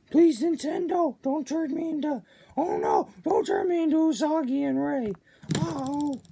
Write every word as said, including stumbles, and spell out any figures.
Please, Nintendo, don't turn me into... Oh no, don't turn me into Usagi and Ray. Uh-oh.